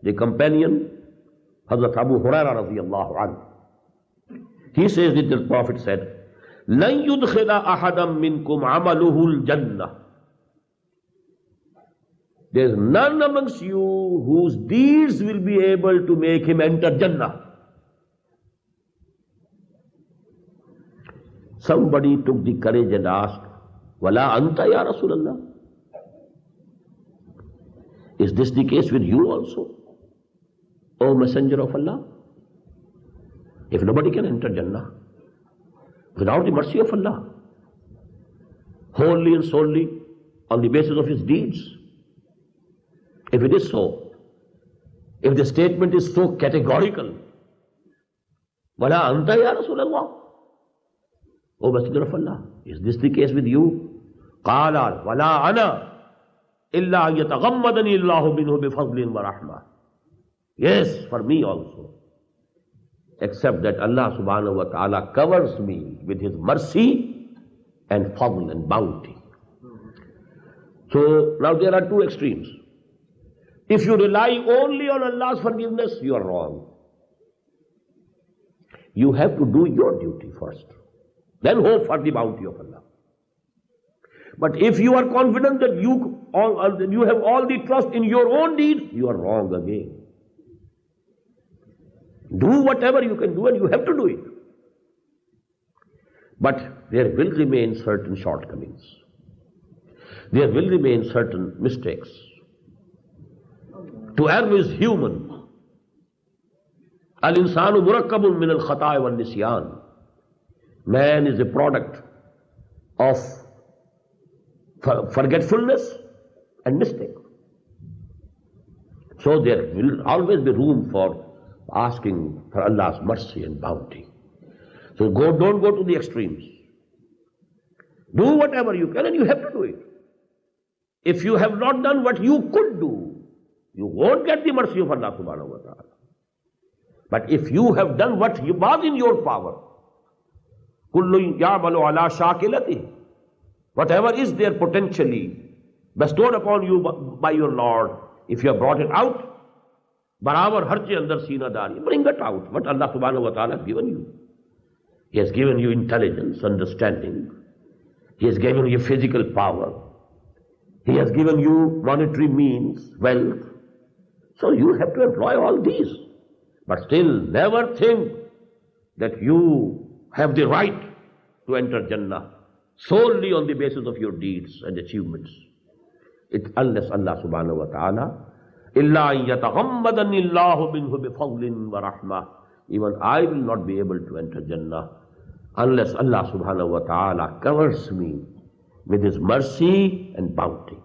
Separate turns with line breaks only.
the companion, Hazrat Abu Huraira radiyallahu anhu, he says that the Prophet said, لَن يُدْخِلَ أَحَدًا مِّنْكُمْ عَمَلُهُ الْجَنَّةِ. There is none amongst you whose deeds will be able to make him enter Jannah. Somebody took the courage and asked, Wala anta ya Rasulallah? Is this the case with you also, O Messenger of Allah? If nobody can enter Jannah without the mercy of Allah, wholly and solely on the basis of his deeds, if it is so, if the statement is so categorical, Wala anta ya Rasulallah, O Messenger of Allah, is this the case with you? Qala wala ana illa yataghammadani Allahu minhu bifadlin wa rahmah. Yes, for me also, except that Allah subhanahu wa ta'ala covers me with his mercy and fadl and bounty. So now there are two extremes. If you rely only on Allah's forgiveness, you are wrong. You have to do your duty first, then hope for the bounty of Allah. But if you are confident that you have all the trust in your own deeds, you are wrong again. Do whatever you can do, and you have to do it. But there will remain certain shortcomings. There will remain certain mistakes. To err is human. Al-insanu murakkabun min al-khata'i wal nisyan. Man is a product of forgetfulness and mistake. So there will always be room for asking for Allah's mercy and bounty. So don't go to the extremes. Do whatever you can, and you have to do it. If you have not done what you could do, you won't get the mercy of Allah subhanahu wa ta'ala. But if you have done what was in your power, kullu ya'malu ala shakilati, whatever is there potentially bestowed upon you by your Lord, if you have brought it out, barabar har che andar seena dari, bring it out, what Allah subhanahu wa ta'ala has given you. He has given you intelligence, understanding. He has given you physical power. He has given you monetary means, wealth. So you have to employ all these. But still, never think that you have the right to enter Jannah solely on the basis of your deeds and achievements. Unless Allah subhanahu wa ta'ala, illa yataghammadani Allahu minhu bifadlin wa rahmah. Even I will not be able to enter Jannah unless Allah subhanahu wa ta'ala covers me with his mercy and bounty.